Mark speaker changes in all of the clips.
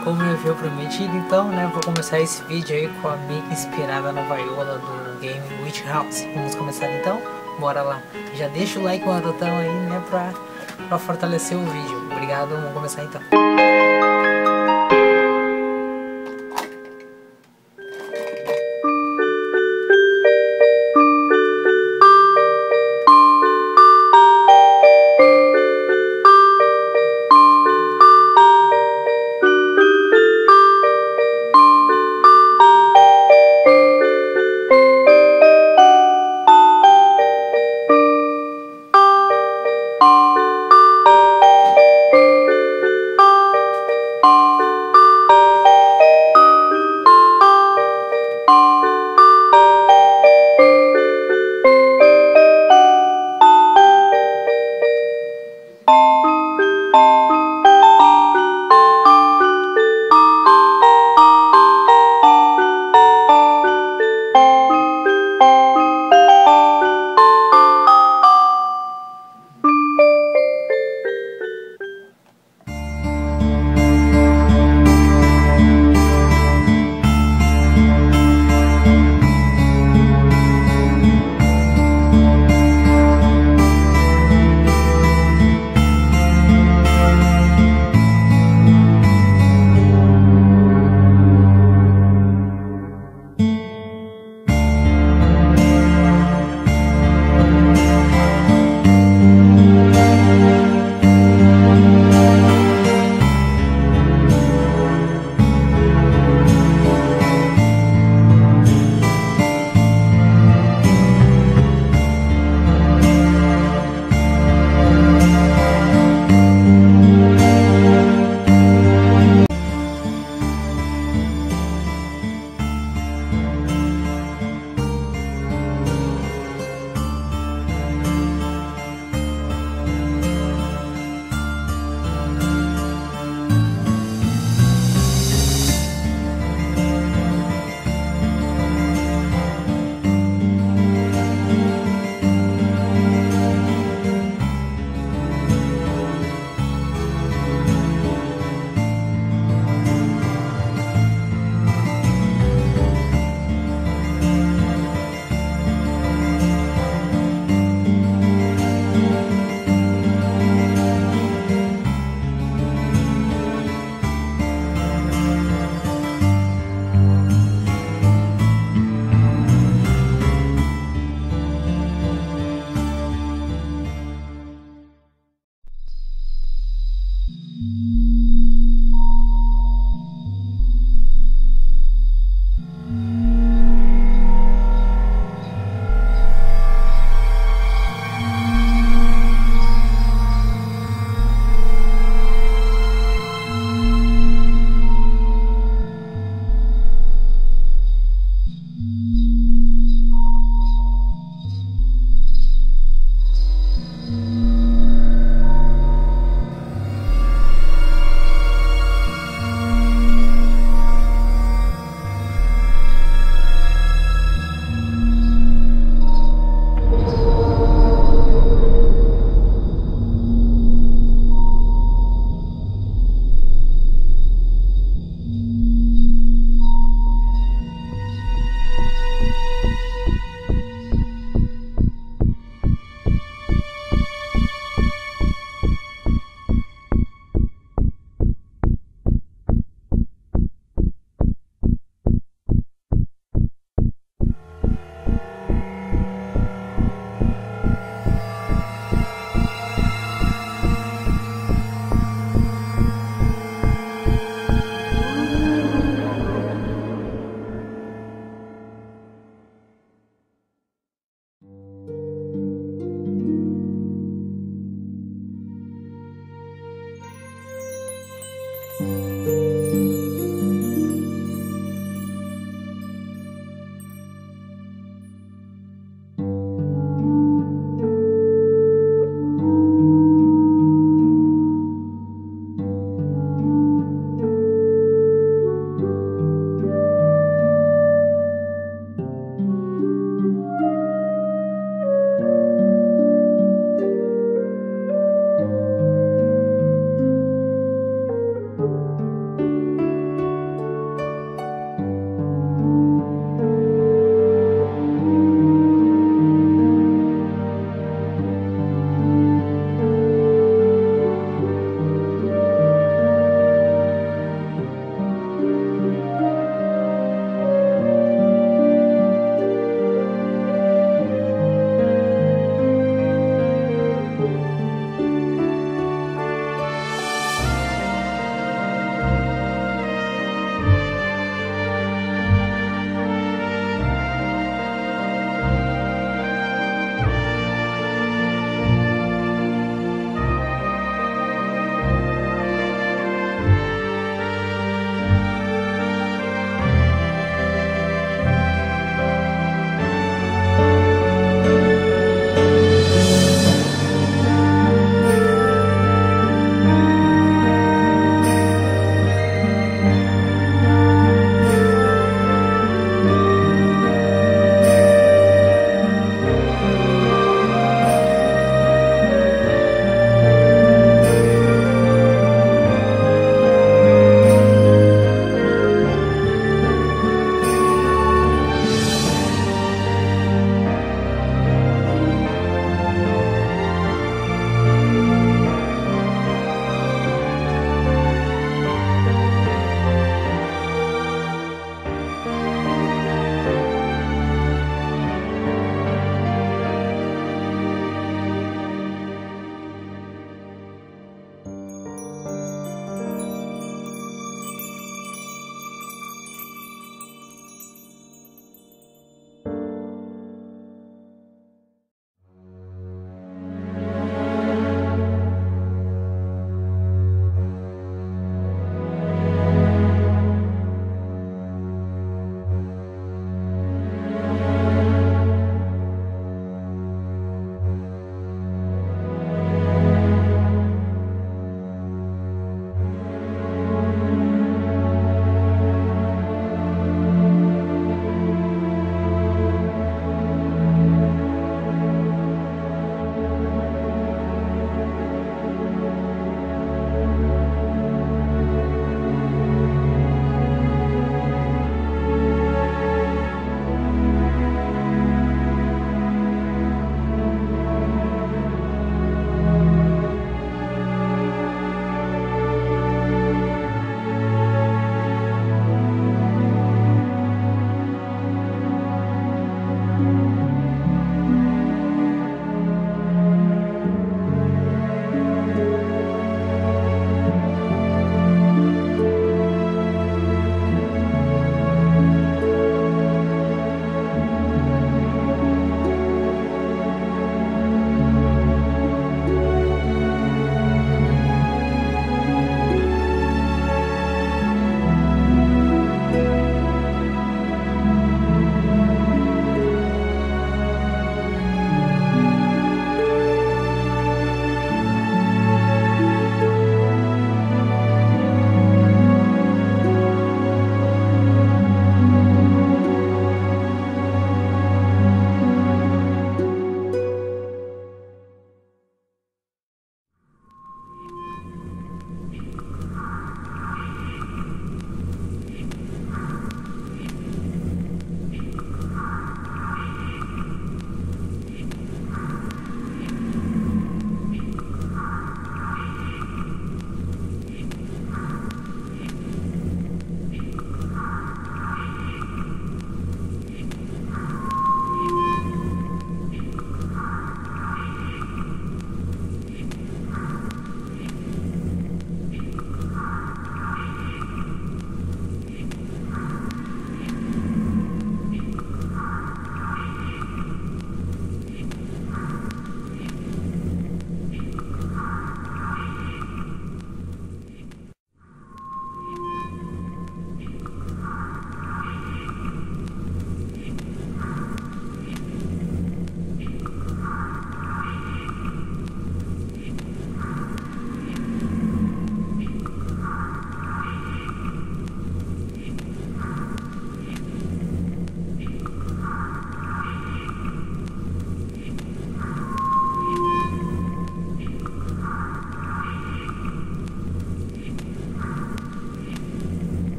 Speaker 1: Como eu havia prometido, então, né, vou começar esse vídeo aí com a amiga inspirada na vaiola do game Witch House. Vamos começar então? Bora lá. Já deixa o like marotão aí, né, pra fortalecer o vídeo. Obrigado, vamos começar então.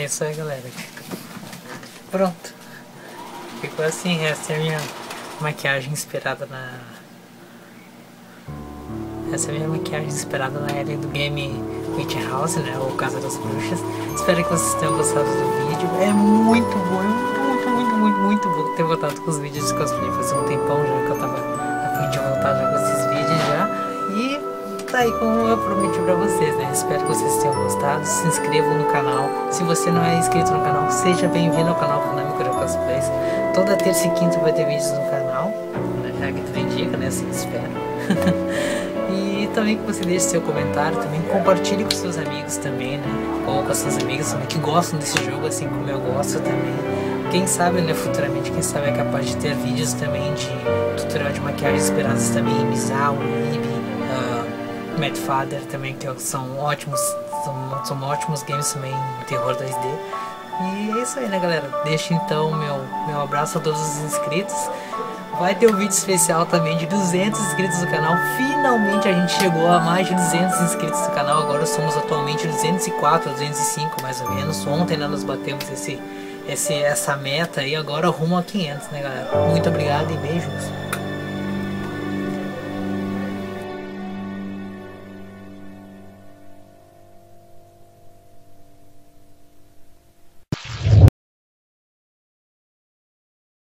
Speaker 1: É isso aí, galera. Pronto. Ficou assim, essa é a minha maquiagem inspirada na... Essa é a minha maquiagem inspirada na era do game Witch House, né? Ou Casa das Bruxas. Espero que vocês tenham gostado do vídeo. É muito bom, muito bom ter voltado com os vídeos de cosplay. Fazia um tempão já que eu tava a fim de voltar já com esses vídeos já. E tá aí como eu prometi pra vocês, né? Espero que vocês tenham gostado. Se inscrevam no canal. Se você não é inscrito no canal, seja bem-vindo ao canal Konami Coro Cosplays. Toda terça e quinta vai ter vídeos no canal, né? Já que tudo indica, né? Assim espero. E também que você deixe seu comentário, também compartilhe com seus amigos também, né? Ou com as suas amigas também que gostam desse jogo, assim como eu gosto também. Quem sabe, né, futuramente, quem sabe é capaz de ter vídeos também de tutorial de maquiagem inspirados também em Misao, Ibi, Mad Father também, que são ótimos games também em terror 2D. E é isso aí, né, galera? Deixa então meu abraço a todos os inscritos. Vai ter um vídeo especial também de 200 inscritos no canal. Finalmente a gente chegou a mais de 200 inscritos no canal. Agora somos atualmente 204, 205 mais ou menos. Ontem nós nos batemos essa meta e agora rumo a 500, né, galera? Muito obrigado e beijos.